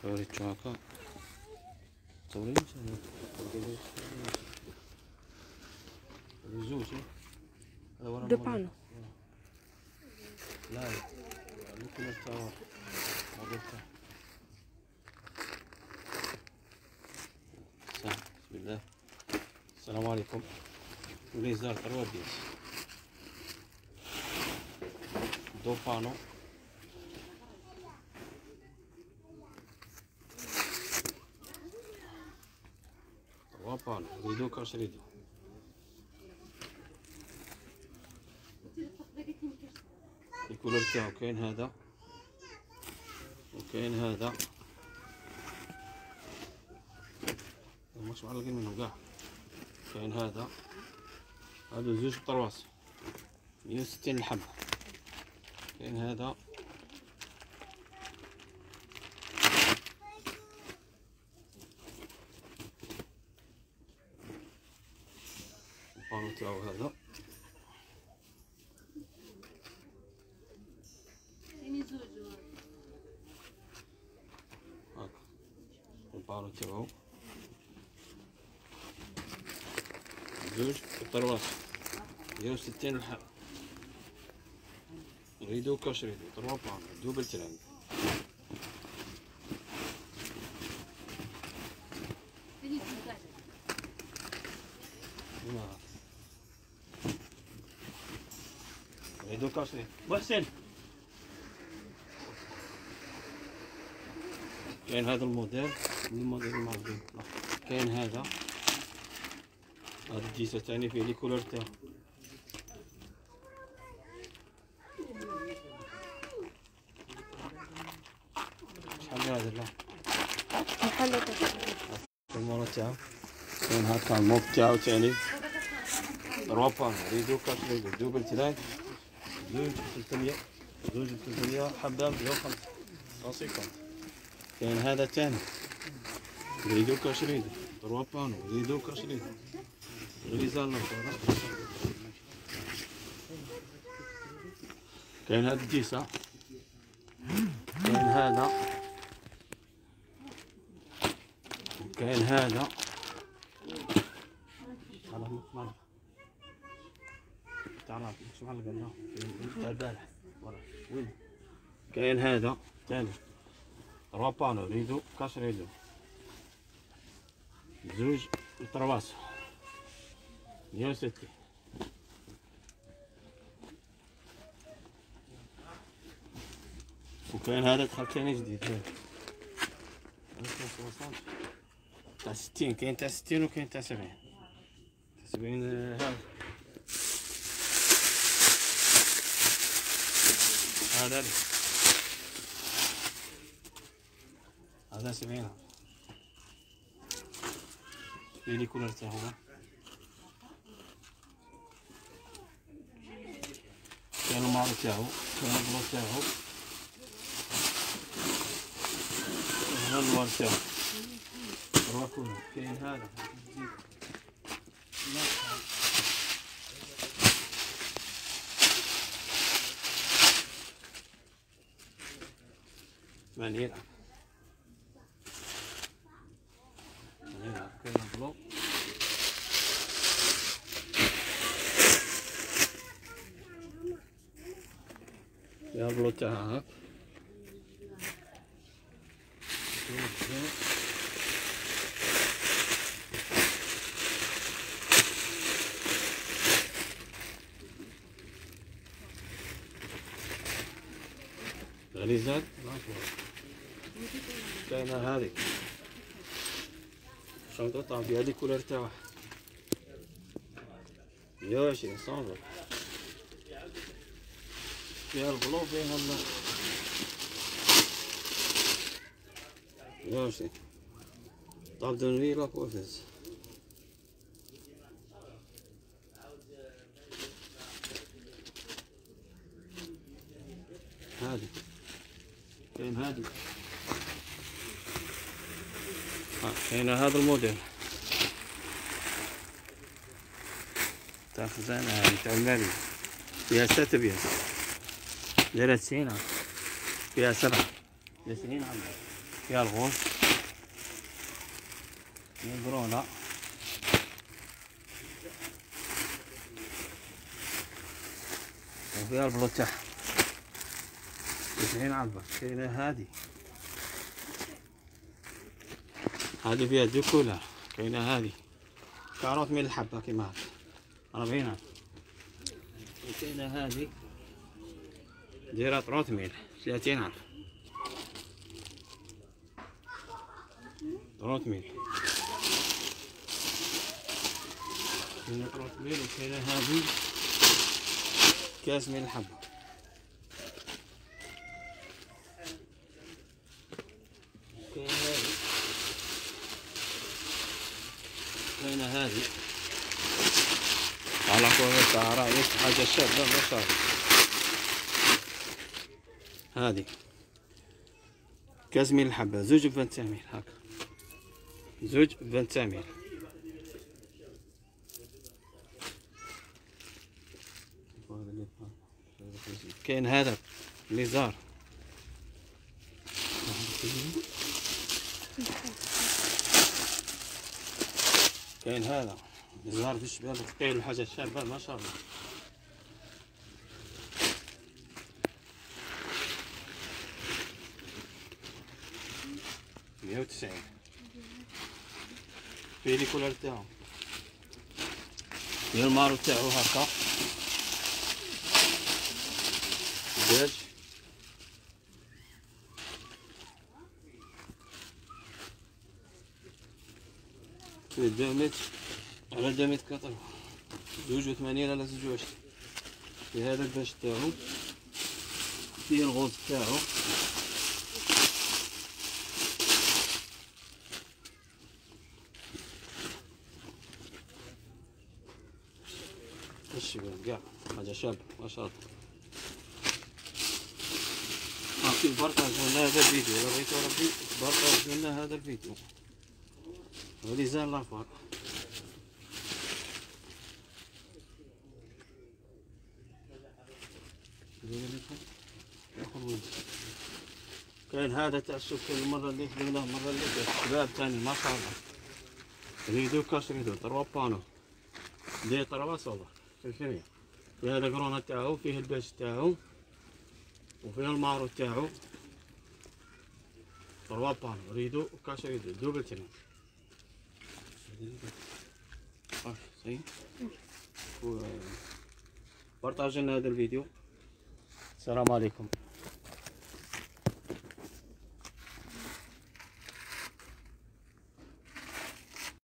وريتشو هكا تصوري زوج هذا ورا دو بانو لا ممكن التاور بسم الله. السلام عليكم. وليزار ترواديس دو بانو ريدو كاش ريدو الكولر تاعو كاين هذا وكاين هذا ماش معلقين منهم كاع. كاين هذا هادو زوج بطرواس 160 الحبة. كاين هذا البانو تاعو هذا هاكا البانو تاعو زوج بطرواس 160 الحبة. ريدو كاش ريدو 3 بانو دوبل ترانج. ريدو كاش ريدو محسن. كاين هذا الموديل المعروفين. كاين هذا الديسة تاني فيه لي كولور تاعو. شحال هذا لا محل المورا تاعو. كاين هاكا الموب تاعو تاني 3 بانو ريدو كاش ريدو دوبل تراك زوج 300 حبة 150. كاين هذا تاني ريدو كاش ريدو 3 بانو ريدو كاش ريدو غليزان نصورة. كاين هاد الديسة. كاين هذا كاين هذا تعرف شو معلق لنا تاع البارح ورا وين. كاين هذا ثاني 3 بانو ريدو كاش ريدو زوج طرواس 160. وكاين هذا دخل ثاني جديد تاع 60. كاين تاع 60 وكاين تاع 70. 70 هذا 70 فيه لي كولر تاعو. كاين المارو تاعو كاين البلو تاعو هذا النوار تاعو 3 كولر. كاين هذا ثمانين. كاين البلو يا البلو تاعها هاك. غليزات كاينه هذه شنطة تاع فيها لي كولر تاعها 120 صافي. فيها البلو فيها 120 طاب دونوي لا كوفيز. هذه كاين هذه كاين هذا الموديل تاع خزانة هذه تاع المالية فيها 6 بياس دايرة 90 فيها 7 90 عندها. فيها الغوص، مبرونة، وفيها البلو تاعها 90 علبة. كاينة هادي فيها دو كولار. كاينة هادي 40 الحبة كيما هاك 40 علبة. وكاينة هادي دايرة 30 علبة 30. كاينة 30. وكاينة هادي كاس من الحبة. كاينة هادي على قولة تاع رئيس حاجة شابة ما شاء الله. هادي كاس من الحبة زوج ب25 هاكا، زوج ب25. كاين هذا ليزار كاين هذا ليزار في الشباب ثقيل وحاجة شابة ما شاء الله. مية وتسعين. فيه لي كولر تاعو، فيه المارو تاعو هاكا باش فيه 2 متر على 2 متر كتر، 82 على 26. فيه هذا الباش تاعو، فيه الغوز تاعو، الشباب كاع حاجة شابة ما شاء الله. في بارطاج لنا هذا الفيديو، إلا بغيتو ربي بارطاج لنا هذا الفيديو. هادي زين لافار. كاين هذا تاع السكر المرة اللي خدمناه المرة اللي فاتت شباب تاني ما شاء الله. ريدو كاش ريدو 3 بانو دي 3 سولار في الفريق. فيه الكرونة تاعو، فيه الباش تاعو، وفيه المارو تاعو 3 بانو ريدو كاش ريدو دوبل ترين. صحيح. بارطاجينا هذا الفيديو. السلام عليكم.